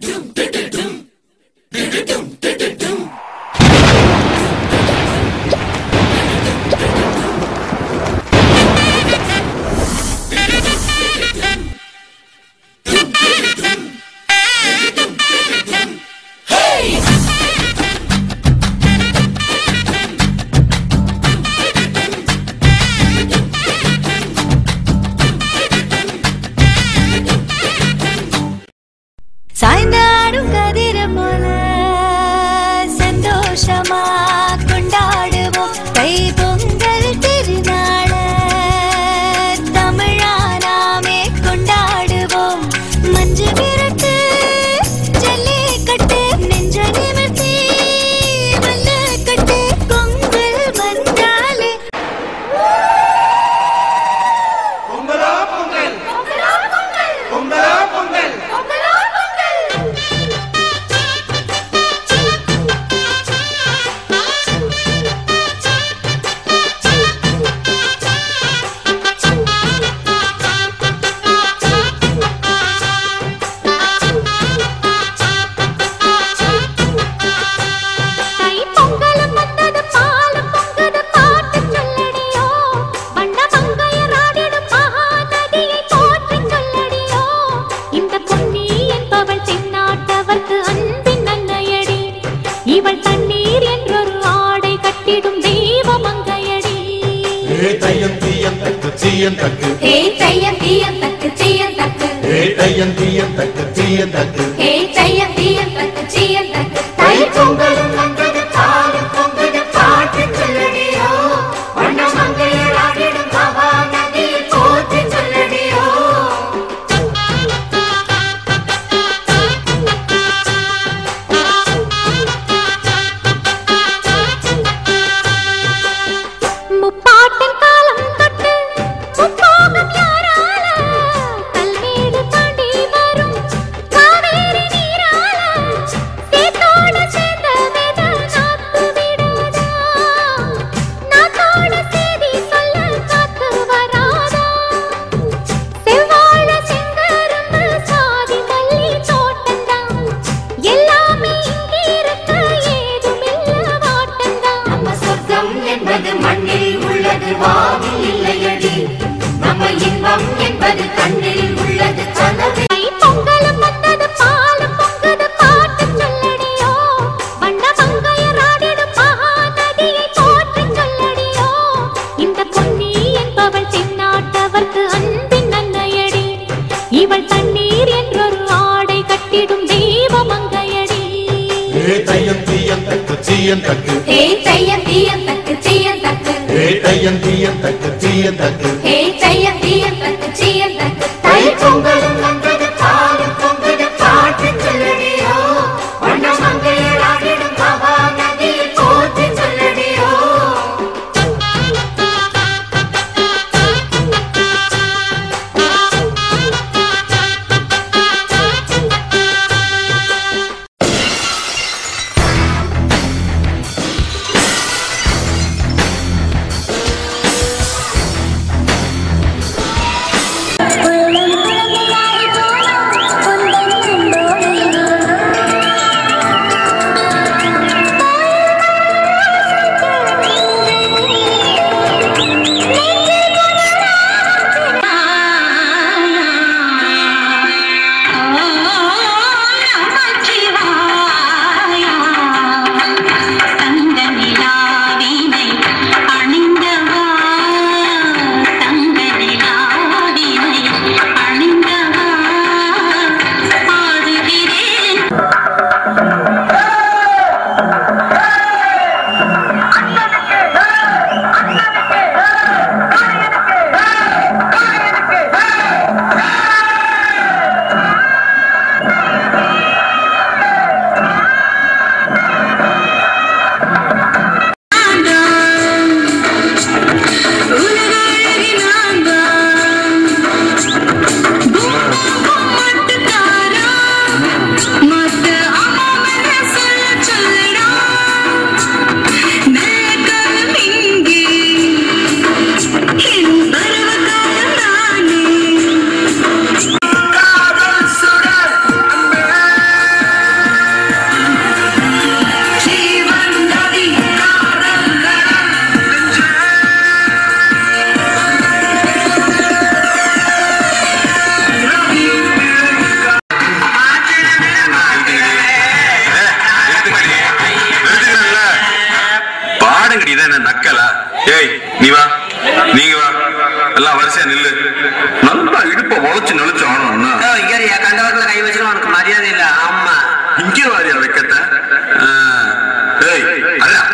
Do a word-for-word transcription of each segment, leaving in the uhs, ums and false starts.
சாய்ந்தாடும் கதிர போல சந்தோஷமா கொண்டாடுவோம் தை பொங்கல் திருநாள தமிழா நாமே கொண்டாடுவோம் மஞ்சு விரட்டு ஜல்லிக்கட்டு நெஞ்ச நிமிர்த்தி மல்லக்கட்டு பொங்கல் வந்தாலே பொங்கலா பொங்கல் பொங்கலா பொங்கல் பொங்கலா பொங்கல் தக்கு ஹே தையம் தீயம் தக்கு சீயம் தக்கு ஹே தையம் தீயம் தக்கு சீயம் தக்கு ஹே தையம் தீயம் தக்கு சீயம் தக்கு தை பொங்கலும் வந்தது பாலும் பொங்குது பாட்டு சொல்லடியோ வண்ண மங்கையர் ஆடிடும் மகா நதியில் போற்றி சொல்லடியோ முப்பாட்டின் காலம் தொட்டு முப்போகம் யாரால கல்மேடு தாண்டி வரும் காவேரி நீரால சேத்தோட சேர்ந்த வேத நாத்து விடாதா நாத்தோட சேதி சொல்ல காத்து வராதா செவ்வாழ செங்கரும்பு சாதி மல்லி தோட்டந்தான் எல்லாமே இங்கிருக்க ஏதுமில்ல வாட்டந்தான் நம்ம சொர்க்கம் என்பது மண்ணில் உள்ளது வானில் இல்லையடி நம்ம இன்பம் என்பது கண்ணில் உள்ளது கனவு பொங்கலும் வந்தது பாலும் பொங்குது பாட்டு சொல்லடியோ வண்ண மங்கையர் ஆடிடும் மகா நதியை போற்றி சொல்லடியோ இந்த பொன்னி என்பவள் தென்னாட்டவர்க்கு அன்பின் அன்னையடி இவள் தண்ணீர் என்றொரு ஆடை கட்டிடும் தெய்வ மங்கையடி ஹே தையம் தீயம் தக்கு சீயம் தக்கு ஹே தையம் தீயம் தக்கு சீயம் தக்கு ஹே தையம் தீயம் தக்கு சீயம் தக்கு ஹே தையம் தீயம் தக்கு சீயம் தக்கு தை பொங்கலும் வந்தது பாலும் பொங்குது பாட்டு சொல்லடியோ வண்ண மங்கையர் ஆடிடும் மகா நதியில் போற்றி சொல்லடியோ எல்லாம் வரிசையா நில்லு. நல்லா இடுப்ப உழைச்சு நினைச்சு ஆனோம்னா இங்கறியா கண்டவர்களை கை வச்சு உனக்கு மரியாதை இல்ல. ஆமா இங்கே வாரியா வைக்கத்த. ஏய் அதான்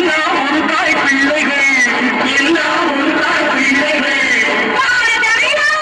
எல்லாம்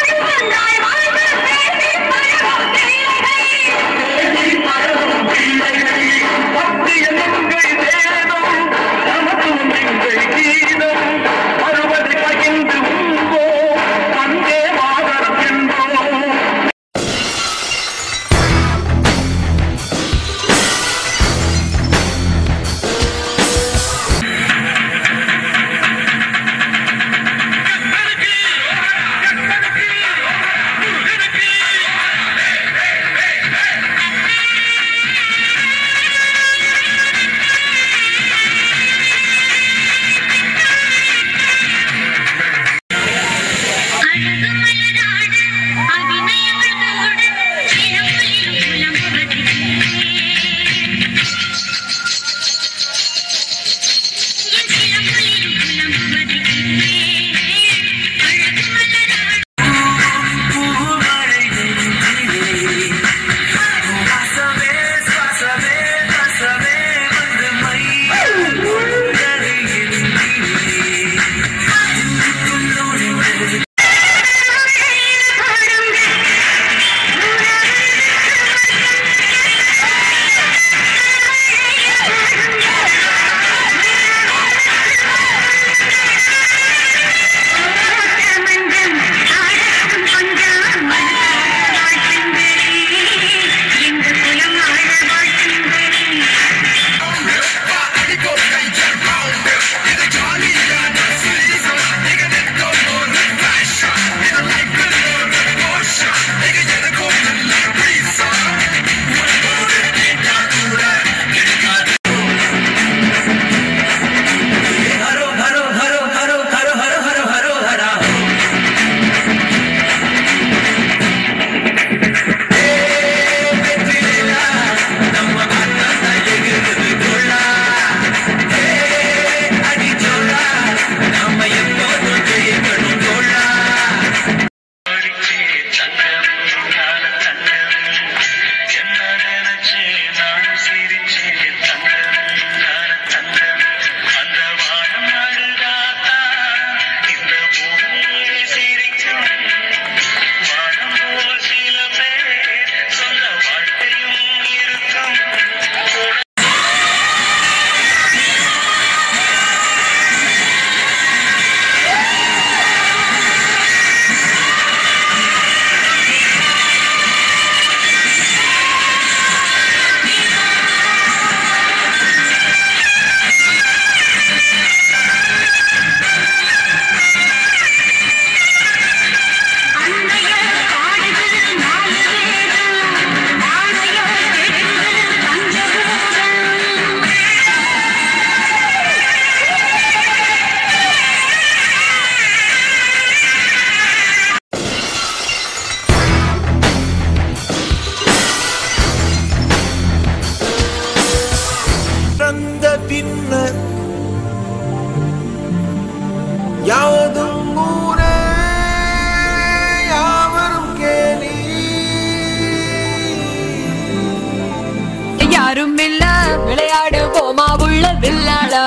யாரும் இல்ல விளையாடுவோமா உள்ள வில்லாடா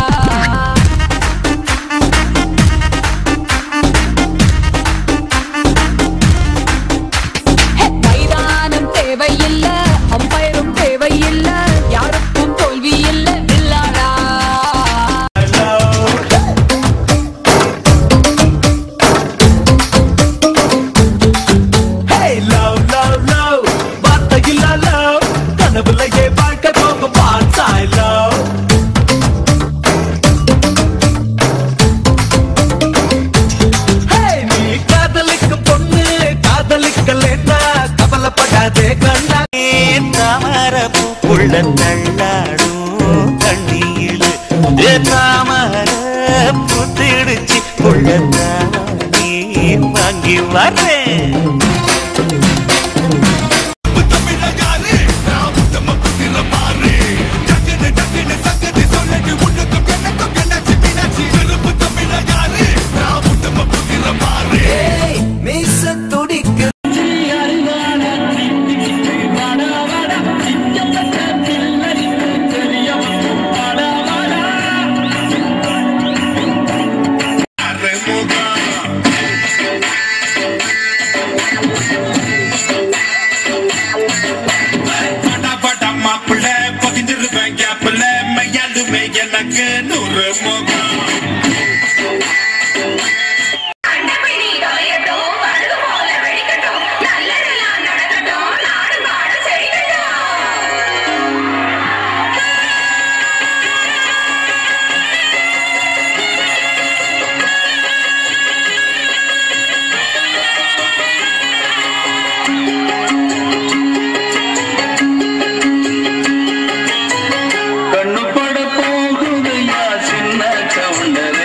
மைதானம் தேவையில்ல அம்பயரும் தேவையில்ல யாருக்கும் தோல்வி இல்ல வில்லாடா தாமரப்பூக்குள்ள தள்ளாடும் கண்ணியில தாமர புத்திடுச்சு உள்ளதானே வாங்கி வரேன் கண்ணு பட போகுதையா சின்ன கவுண்டர்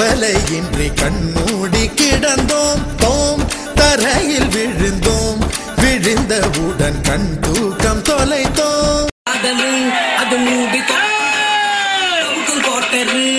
கவலையின்றி கண்மூடி கிடந்தோம் தோம் தரையில் விழுந்தோம் விழுந்தவுடன் கண் தூக்கம் தொலைத்தோம் அது மூடி கோட்டரு